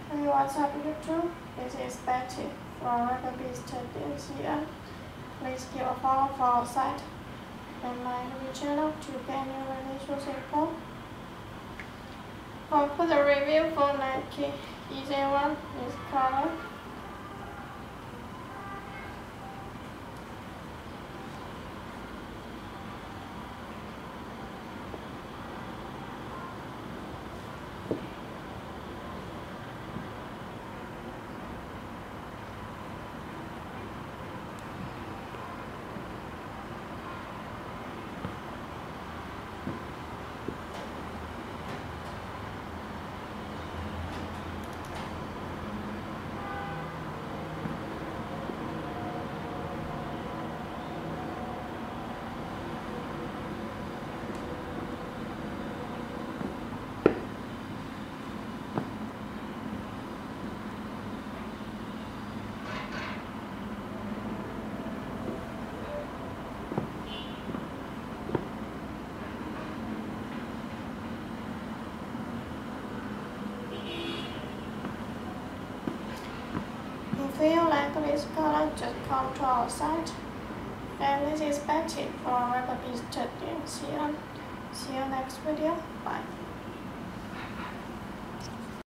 Hey, what's up YouTube? This is Betty from ReberBeast.cn. Please give a follow for our site and my new channel to get new releases info. For the review for Nike EZ1 is color. If you like this color, just come to our site. And this is Betty from ReberBeast.cn. See you next video. Bye.